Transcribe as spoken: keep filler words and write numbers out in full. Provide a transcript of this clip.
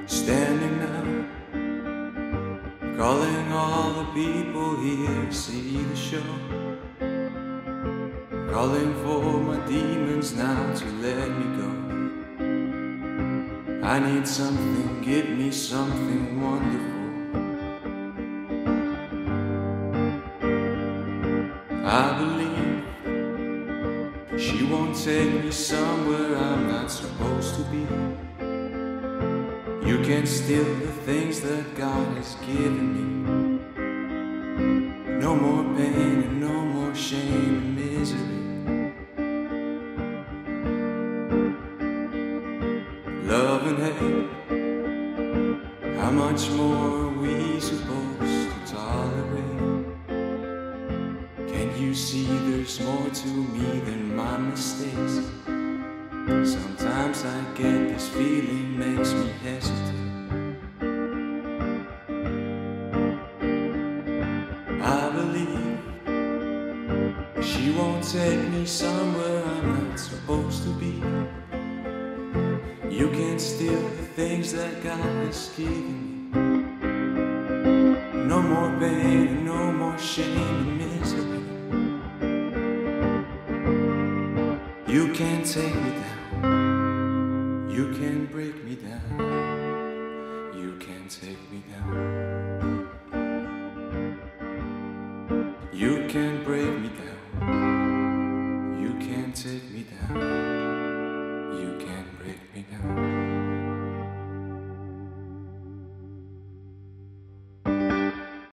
Standing now, calling all the people here to see the show. Calling for my demons now to let me go. I need something, give me something wonderful. I believe she won't take me somewhere I'm not supposed to be. You can't steal the things that God has given me. No more pain and no more shame and misery. Love and hate, how much more are we supposed to tolerate? Can't you see there's more to me than my mistakes? Sometimes I get this feeling makes me hesitate. I believe she won't take me somewhere I'm not supposed to be. You can't steal the things that God has given me. No more pain and no more shame and misery. You can't take me down. You can't break me down. You can't take me down. You can't break me down. You can't take me down.